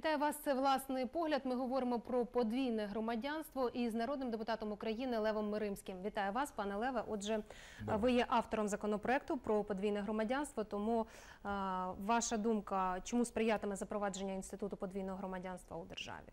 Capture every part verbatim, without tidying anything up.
Вітаю вас, це «Власний погляд». Ми говоримо про подвійне громадянство із народним депутатом України Левом Миримським. Вітаю вас, пане Леве. Отже, Добре. ви є автором законопроекту про подвійне громадянство, тому а, ваша думка, чому сприятиме запровадження інституту подвійного громадянства у державі?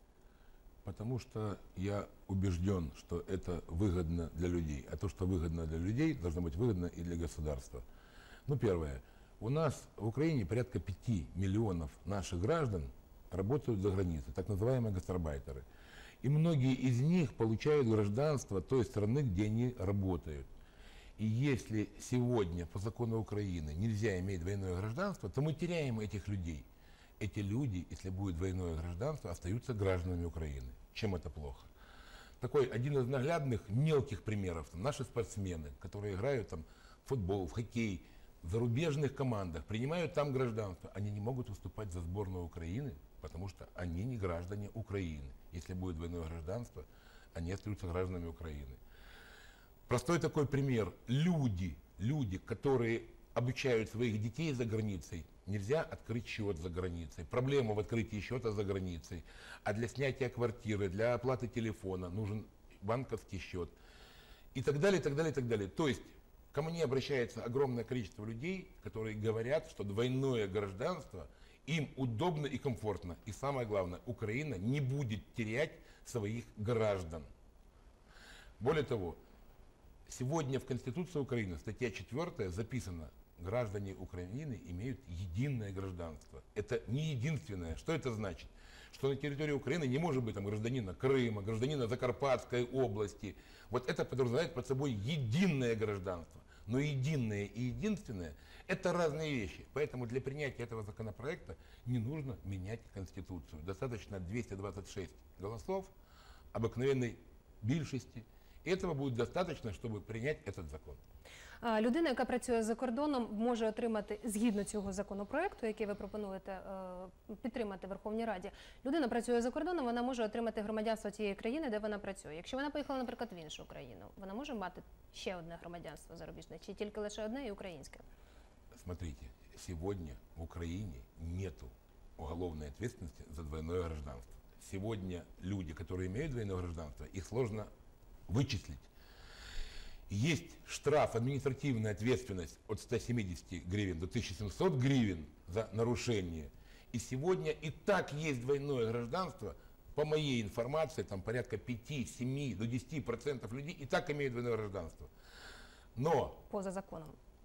Потому что я убежден, что это выгодно для людей. А то, что выгодно для людей, должно быть выгодно и для государства. Ну, первое. У нас в Украине порядка пяти миллионов наших граждан работают за границей, так называемые гастарбайтеры. И многие из них получают гражданство той страны, где они работают. И если сегодня по закону Украины нельзя иметь двойное гражданство, то мы теряем этих людей. Эти люди, если будет двойное гражданство, остаются гражданами Украины. Чем это плохо? Такой один из наглядных мелких примеров. Там, наши спортсмены, которые играют там, в футбол, в хоккей, в зарубежных командах, принимают там гражданство. Они не могут выступать за сборную Украины, потому что они не граждане Украины. Если будет двойное гражданство, они остаются гражданами Украины. Простой такой пример. Люди, люди, которые обучают своих детей за границей, нельзя открыть счет за границей. Проблема в открытии счета за границей. А для снятия квартиры, для оплаты телефона нужен банковский счет. И так далее, и так далее, и так далее. То есть ко мне обращается огромное количество людей, которые говорят, что двойное гражданство им удобно и комфортно. И самое главное, Украина не будет терять своих граждан. Более того, сегодня в Конституции Украины, статья четвёртая, записано: граждане Украины имеют единое гражданство. Это не единственное. Что это значит? Что на территории Украины не может быть там гражданина Крыма, гражданина Закарпатской области. Вот это подразумевает под собой единое гражданство. Но единое и единственное – это разные вещи. Поэтому для принятия этого законопроекта не нужно менять Конституцию. Достаточно двухсот двадцати шести голосов обыкновенной більшості. И этого будет достаточно, чтобы принять этот закон. Людина, яка працює за кордоном, може отримати, згідно цього законопроекту, який ви пропонуєте підтримати в Верховній Раді, людина працює за кордоном, вона може отримати громадянство тієї країни, де вона працює. Якщо вона поїхала, наприклад, в іншу країну, вона може мати ще одне громадянство зарубіжне, чи тільки лише одне і українське? Смотрите, сегодня в Украине нету уголовной ответственности за двойное гражданство. Сегодня люди, которые имеют двойное гражданство, их сложно вычислить. Есть штраф, административная ответственность от ста семидесяти гривен до тысячи семисот гривен за нарушение. И сегодня и так есть двойное гражданство. По моей информации, там порядка пяти, семи, до десяти процентов людей и так имеют двойное гражданство. Но... Поза законом.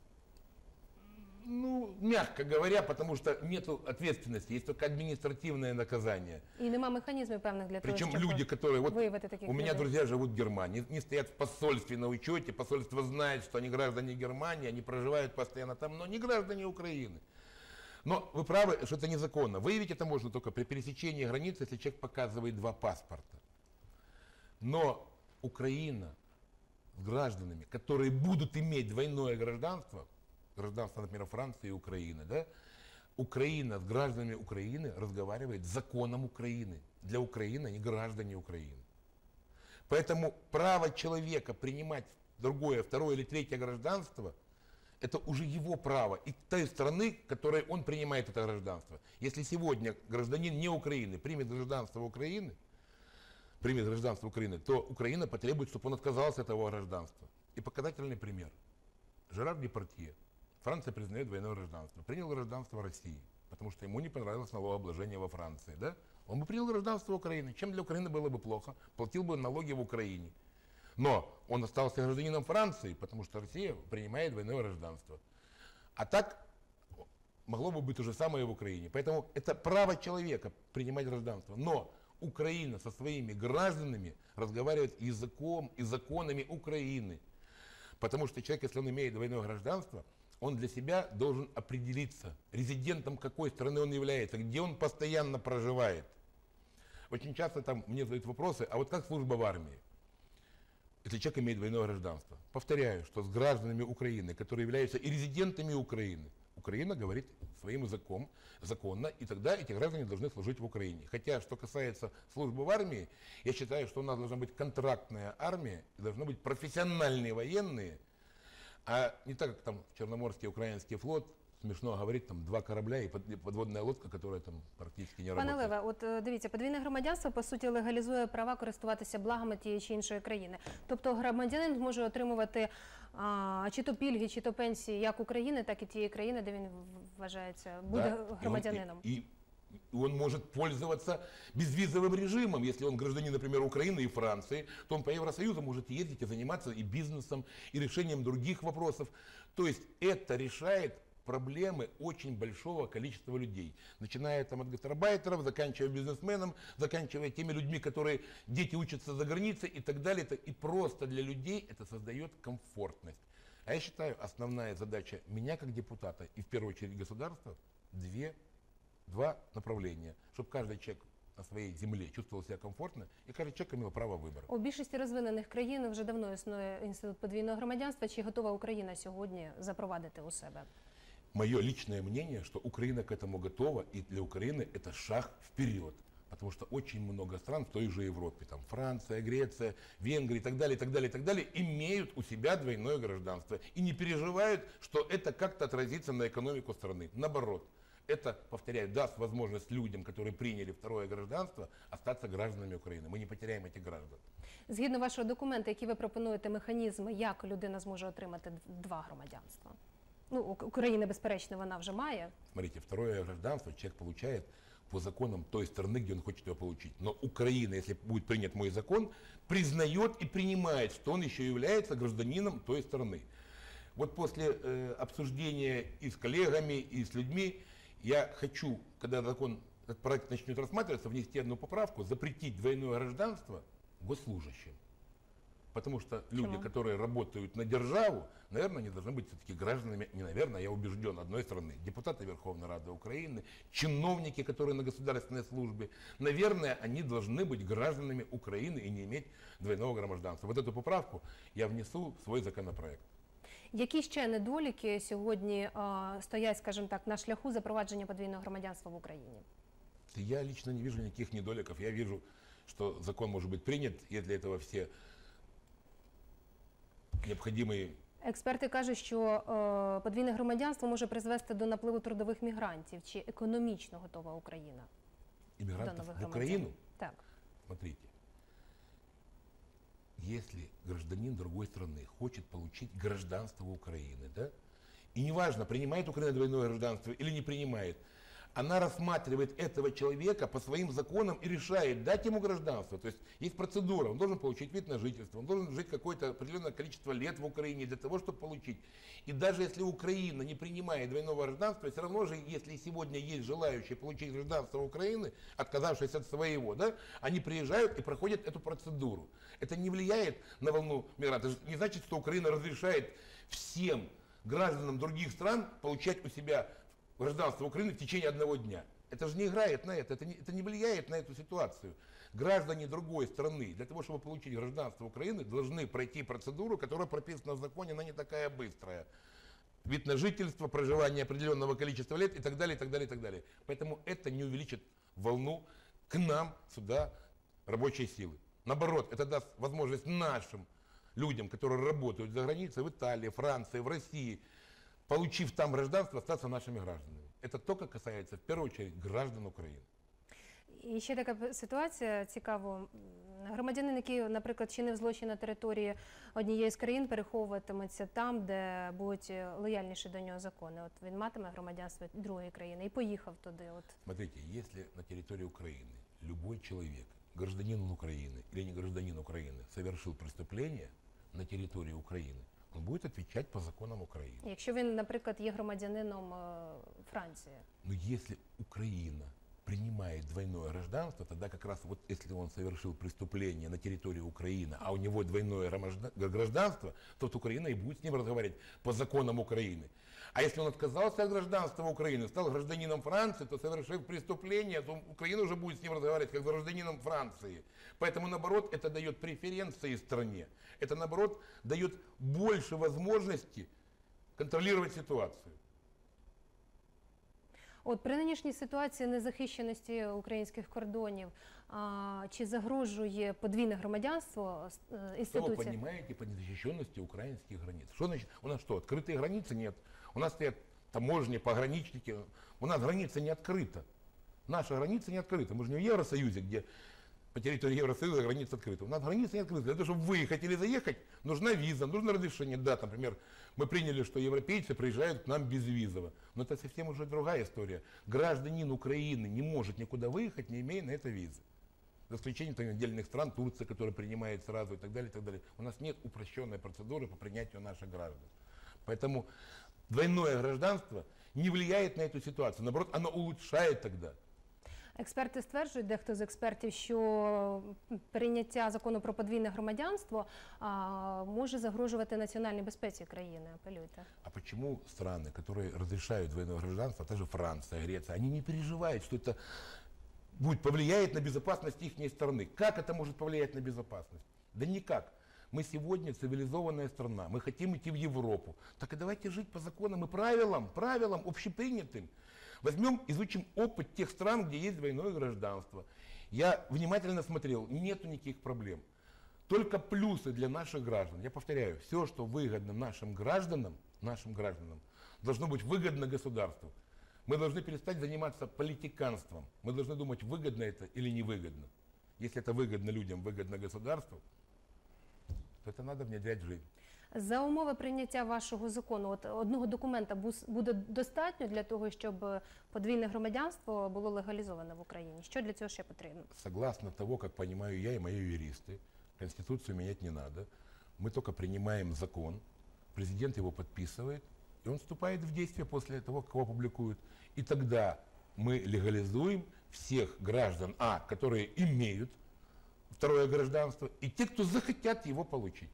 Ну, мягко говоря, потому что нет ответственности, есть только административное наказание. И нема механизмов певных для того, Причем чтобы люди, которые... Вот у меня людей. друзья живут в Германии, не стоят в посольстве на учете, посольство знает, что они граждане Германии, они проживают постоянно там, но не граждане Украины. Но вы правы, что это незаконно. Выявить это можно только при пересечении границы, если человек показывает два паспорта. Но Украина с гражданами, которые будут иметь двойное гражданство, гражданство, например, Франции и Украины, да? Украина с гражданами Украины разговаривает с законом Украины. Для Украины они граждане Украины. Поэтому право человека принимать другое, второе или третье гражданство, это уже его право. И той страны, в которой он принимает это гражданство. Если сегодня гражданин не Украины примет гражданство Украины, примет гражданство Украины, то Украина потребует, чтобы он отказался от этого гражданства. И показательный пример. Жерар Депардье. Франция признает двойное гражданство. Принял гражданство России, потому что ему не понравилось налогообложение во Франции. Да? Он бы принял гражданство Украины. Чем для Украины было бы плохо? Платил бы налоги в Украине. Но он остался гражданином Франции, потому что Россия принимает двойное гражданство. А так могло бы быть то же самое и в Украине. Поэтому это право человека принимать гражданство. Но Украина со своими гражданами разговаривает языком и законами Украины. Потому что человек, если он имеет двойное гражданство, он для себя должен определиться, резидентом какой страны он является, где он постоянно проживает. Очень часто там мне задают вопросы, а вот как служба в армии, если человек имеет двойное гражданство? Повторяю, что с гражданами Украины, которые являются и резидентами Украины, Украина говорит своим языком законно, и тогда эти граждане должны служить в Украине. Хотя, что касается службы в армии, я считаю, что у нас должна быть контрактная армия, должны быть профессиональные военные, а не так, как там Черноморский украинский флот с смешно говорить, там два корабля и под- подводная лодка, которая там практически не Пане работает. Леве, от е, дивіться, подвійне громадянство по суті легалізує права користуватися благами тієї чи іншої країни. Тобто громадянин може отримувати а, чи то пільги, чи то пенсії як України, так і тієї країни, де він в- вважається буде Да, и он- громадянином. И, и он может пользоваться безвизовым режимом. Если он гражданин, например, Украины и Франции, то он по Евросоюзу может ездить и заниматься и бизнесом, и решением других вопросов. То есть это решает проблемы очень большого количества людей. Начиная там от гастарбайтеров, заканчивая бизнесменом, заканчивая теми людьми, которые дети учатся за границей и так далее. И просто для людей это создает комфортность. А я считаю, основная задача меня как депутата и в первую очередь государства две, два направления. Чтобы каждый человек на своей земле чувствовал себя комфортно и каждый человек имел право выбора. У більшості розвинених країн вже давно існує інститут подвійного громадянства. Чи готова Україна сьогодні запровадити у себе? Мое личное мнение, что Украина к этому готова, и для Украины это шаг вперед. Потому что очень много стран в той же Европе, там Франция, Греция, Венгрия и так далее, и так далее, и так далее, имеют у себя двойное гражданство. И не переживают, что это как-то отразится на экономику страны. Наоборот, это, повторяю, даст возможность людям, которые приняли второе гражданство, остаться гражданами Украины. Мы не потеряем этих граждан. Згідно вашого документу, які ви пропонуєте механізми, як людина зможе отримати два громадянства? Ну, У- України, безперечно, вона вже має. Смотрите, второе гражданство человек получает по законам той страны, где он хочет его получить. Но Украина, если будет принят мой закон, признает и принимает, что он еще является гражданином той страны. Вот после э, обсуждения и с коллегами, и с людьми, я хочу, когда закон, этот проект начнет рассматриваться, внести одну поправку, запретить двойное гражданство госслужащим. Потому что люди, Почему? которые работают на державу, наверное, они должны быть все-таки гражданами, не наверное, я убежден, одной страны. Депутаты Верховной Рады Украины, чиновники, которые на государственной службе, наверное, они должны быть гражданами Украины и не иметь двойного гражданства. Вот эту поправку я внесу в свой законопроект. Які ще недоліки сьогодні а, стоять, скажімо так, на шляху запровадження подвійного громадянства в Україні? Я лично не вижу никаких недоликов. Я вижу, что закон может быть принят, и для этого все необходимые. Експерти кажуть, що е, подвійне громадянство може призвести до напливу трудових мігрантів. Чи економічно готова Україна до Иммигрантов нових в громадян? Украину. Так. Смотрите, если гражданин другой страны хочет получить гражданство Украины, да, и неважно, принимает Украина двойное гражданство или не принимает, она рассматривает этого человека по своим законам и решает, дать ему гражданство. То есть есть процедура, он должен получить вид на жительство, он должен жить какое-то определенное количество лет в Украине для того, чтобы получить. И даже если Украина не принимает двойного гражданства, все равно же, если сегодня есть желающие получить гражданство Украины, отказавшись от своего, да, они приезжают и проходят эту процедуру. Это не влияет на волну мигрантов. Это не значит, что Украина разрешает всем гражданам других стран получать у себя гражданство Украины в течение одного дня. Это же не играет на это, это не, это не влияет на эту ситуацию. Граждане другой страны для того, чтобы получить гражданство Украины, должны пройти процедуру, которая прописана в законе, она не такая быстрая. Вид на жительство, проживание определенного количества лет и так далее, и так далее, и так далее. Поэтому это не увеличит волну к нам сюда рабочей силы. Наоборот, это даст возможность нашим людям, которые работают за границей, в Италии, Франции, в России, получив там гражданство, остаться нашими гражданами. Это только касается, в первую очередь, граждан Украины. І ще така п- ситуація цікава. М, Громадянин, який, наприклад, чинив злочин на території однієї з країн, переховуватиметься там, де будуть е, лояльніші до нього закони. От він матиме громадянство другої країни і поїхав туди. От. Смотрите, если на территории Украины любой человек, гражданин Украины или не гражданин Украины, совершил преступление на территории Украины, он будет отвечать по законам Украины. Якщо він, наприклад, є громадянином е, Франції. Но если Украина принимает двойное гражданство, тогда как раз вот если он совершил преступление на территории Украины, а у него двойное гражда- гражданство, то вот Украина и будет с ним разговаривать по законам Украины. А если он отказался от гражданства Украины, стал гражданином Франции, то совершив преступление, то Украина уже будет с ним разговаривать как с гражданином Франции. Поэтому, наоборот, это дает преференции стране. Это, наоборот, дает больше возможностей контролировать ситуацию. От при нинішній ситуації незахищеності українських кордонів, а, чи загрожує подвійне громадянство е, Что вы інституції? понимаете под незащищенностью украинских границ? Что значит? У нас что, открытые границы нет? У нас стоят таможни, пограничники. У нас граница не открыта. Наша граница не открыта. Мы же не в Евросоюзе, где по территории Евросоюза граница открыта. У нас граница не открыта. Для того, чтобы выехать или заехать, нужна виза, нужно разрешение. Да, например, мы приняли, что европейцы приезжают к нам безвизово. Но это совсем уже другая история. Гражданин Украины не может никуда выехать, не имея на это визы. За исключением там, отдельных стран, Турция, которая принимает сразу и так далее, и так далее. У нас нет упрощенной процедуры по принятию наших граждан. Поэтому двойное гражданство не влияет на эту ситуацию. Наоборот, оно улучшает тогда. Експерти стверджують, дехто з експертів, що прийняття закону про подвійне громадянство а, може загрожувати національній безпеці країни. Апелюйте. А почему страны, которые разрешают двойное гражданство, та же Франция, Греция, они не переживают, что это будет повлияет на безопасность их страны? Как это может повлиять на безопасность? Да никак. Мы сегодня цивилизованная страна, мы хотим идти в Европу. Так и давайте жить по законам и правилам, правилам общепринятым. Возьмем, изучим опыт тех стран, где есть двойное гражданство. Я внимательно смотрел, нету никаких проблем. Только плюсы для наших граждан. Я повторяю, все, что выгодно нашим гражданам, нашим гражданам, должно быть выгодно государству. Мы должны перестать заниматься политиканством. Мы должны думать, выгодно это или невыгодно. Если это выгодно людям, выгодно государству, то это надо внедрять в жизнь. За умови прийняття вашого закону, от одного документа бус- буде достатньо для того, щоб подвійне громадянство було легалізоване в Україні? Що для цього ще потрібно? Согласно того, как понимаю я и мои юристы, Конституцию менять не надо. Мы только принимаем закон, президент его подписывает, и он вступает в действие после того, как его публикуют. И тогда мы легализуем всех граждан, а, которые имеют второе гражданство, и те, кто захотят его получить.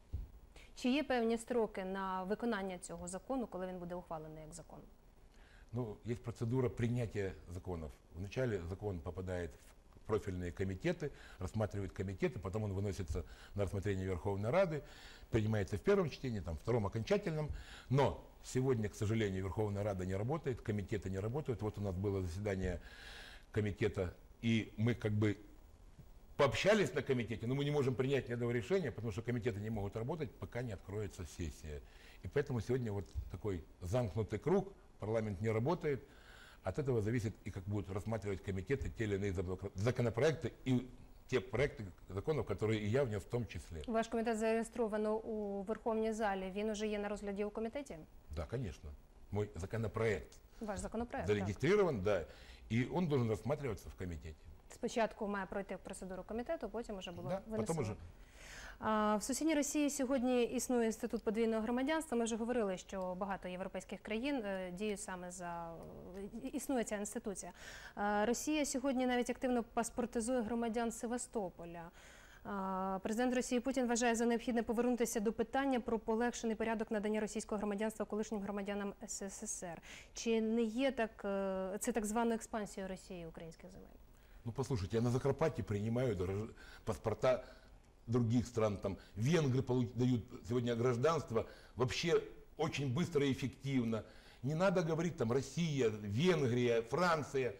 Чи є певні строки на виконання цього закону, коли він буде ухвалений як закон? Ну, есть процедура принятия законов. Вначале закон попадает в профильные комитеты, рассматривают комитеты, потом он выносится на рассмотрение Верховной Рады, принимается в первом чтении, там, в втором окончательном. Но сегодня, к сожалению, Верховная Рада не работает, комитеты не работают. Вот у нас было заседание комитета, и мы как бы пообщались на комитете, но мы не можем принять ни одного решения, потому что комитеты не могут работать, пока не откроется сессия. И поэтому сегодня вот такой замкнутый круг, парламент не работает. От этого зависит и как будут рассматривать комитеты те или иные законопроекты и те проекты законов, которые и я внес в том числе. Ваш комітет зареєстровано у Верховній залі, він уже є на розгляді у комітеті? Да, конечно. Мой законопроект Ваш законопроект, так. зарегистрирован, да, и он должен рассматриваться в комитете. Спочатку має пройти процедуру комітету, потім вже було Да, винесено. потом уже. А, В сусідній Росії сьогодні існує інститут подвійного громадянства. Ми вже говорили, що багато європейських країн е, діють саме за... Існує ця інституція. А, Росія сьогодні навіть активно паспортизує громадян Севастополя. А, Президент Росії Путін вважає за необхідне повернутися до питання про полегшений порядок надання російського громадянства колишнім громадянам ес ес ес ер. Чи не є так, е, це так званою експансією Росії українських земель? Ну, послушайте, я на Закарпатье принимаю гражд- паспорта других стран, там венгры получ- дают сегодня гражданство вообще очень быстро и эффективно. Не надо говорить там Россия, Венгрия, Франция.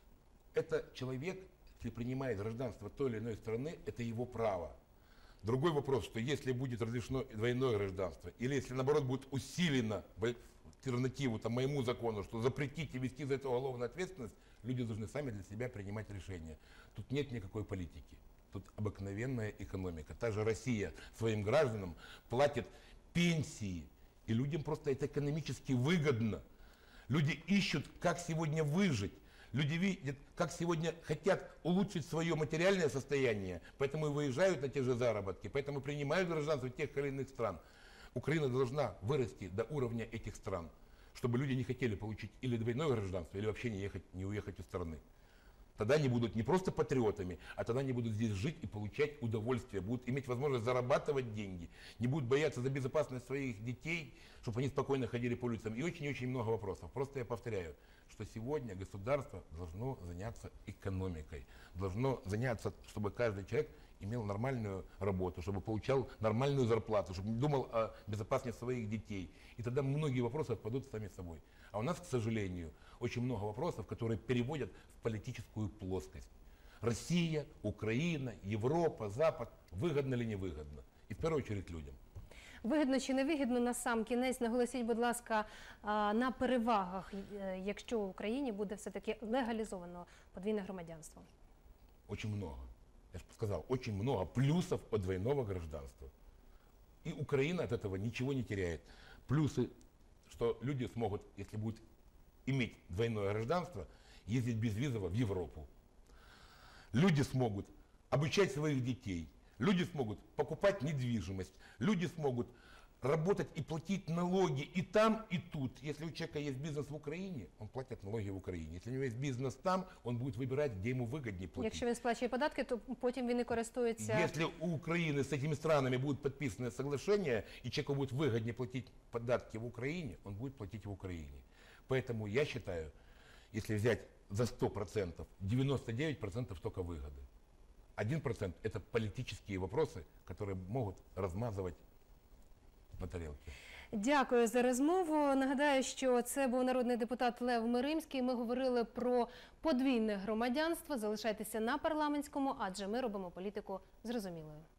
Это человек, если принимает гражданство той или иной страны, это его право. Другой вопрос, что если будет разрешено двойное гражданство, или если наоборот будет усилено в альтернативу там, моему закону, что запретить и вести за это уголовную ответственность, люди должны сами для себя принимать решения. Тут нет никакой политики. Тут обыкновенная экономика. Та же Россия своим гражданам платит пенсии. И людям просто это экономически выгодно. Люди ищут, как сегодня выжить. Люди видят, как сегодня хотят улучшить свое материальное состояние. Поэтому и выезжают на те же заработки. Поэтому принимают гражданство тех или иных стран. Украина должна вырасти до уровня этих стран, чтобы люди не хотели получить или двойное гражданство, или вообще не, ехать, не уехать из страны. Тогда они будут не просто патриотами, а тогда они будут здесь жить и получать удовольствие, будут иметь возможность зарабатывать деньги, не будут бояться за безопасность своих детей, чтобы они спокойно ходили по улицам. И очень-очень много вопросов. Просто я повторяю, что сегодня государство должно заняться экономикой, должно заняться, чтобы каждый человек имел нормальную работу, чтобы получал нормальную зарплату, чтобы не думал о безопасности своих детей. И тогда многие вопросы отпадут сами собой. А у нас, к сожалению, очень много вопросов, которые переводят в политическую плоскость. Россия, Украина, Европа, Запад, выгодно или невыгодно? И в первую очередь людям. Вигідно чи не вигідно, на сам кінець наголосіть, будь ласка, а, на перевагах, е, якщо в Україні буде все-таки легалізовано подвійне громадянство. Очень много. Я же сказал, очень много плюсов от двойного гражданства. И Украина от этого ничего не теряет. Плюсы, что люди смогут, если будут иметь двойное гражданство, ездить безвизово в Европу. Люди смогут обучать своих детей. Люди смогут покупать недвижимость. Люди смогут работать и платить налоги и там, и тут. Если у человека есть бизнес в Украине, он платит налоги в Украине. Если у него есть бизнес там, он будет выбирать, где ему выгоднее платить. Якщо він сплачує податки, то потім він і користується... Если у Украины с этими странами будут подписаны соглашения, и человеку будет выгоднее платить податки в Украине, он будет платить в Украине. Поэтому я считаю, если взять за сто процентов, девяносто девять процентов только выгоды. один процент это политические вопросы, которые могут размазывать на тарелке. Дякую за розмову. Нагадаю, що це був народний депутат Лев Миримський. Ми говорили про подвійне громадянство. Залишайтеся на парламентському, адже ми робимо політику зрозумілою.